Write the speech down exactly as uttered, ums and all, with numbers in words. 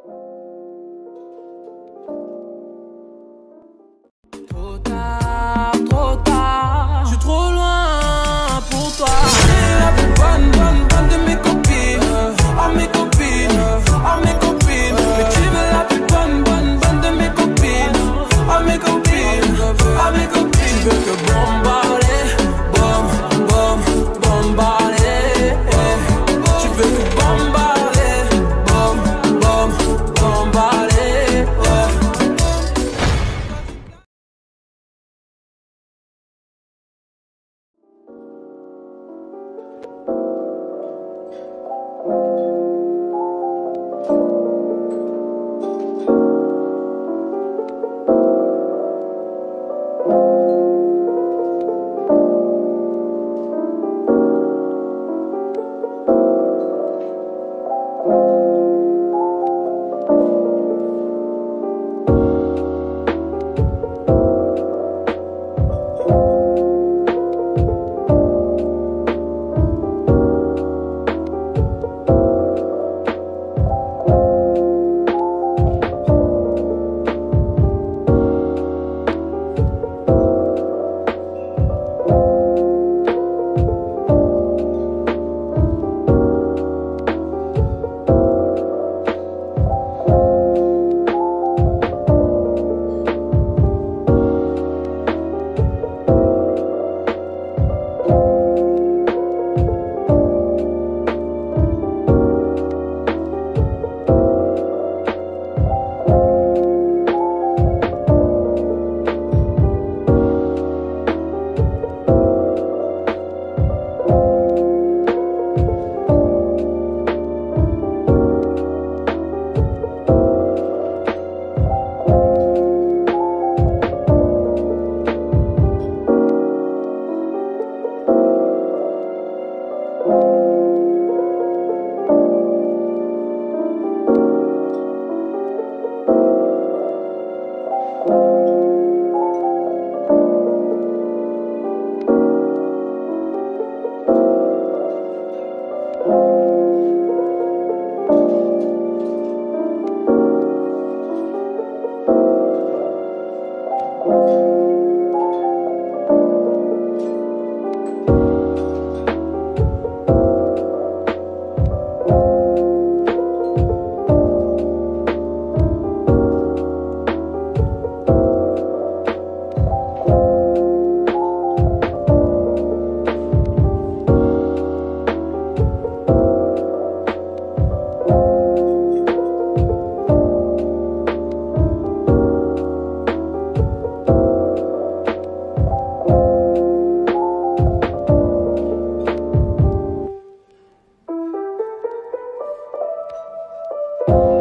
Trop tard, trop tard, je suis trop loin pour toi. T'es la plus bonne, bonne, bonne de mes copines. Ah mes copines, ah mes copines. Mais tu veux la plus bonne, bonne, bonne de mes copines. Ah mes copines, ah mes copines. Tu veux que bombarder, bom, bom, bombarder. Tu veux que bombarder, bom, bom, bombarder. You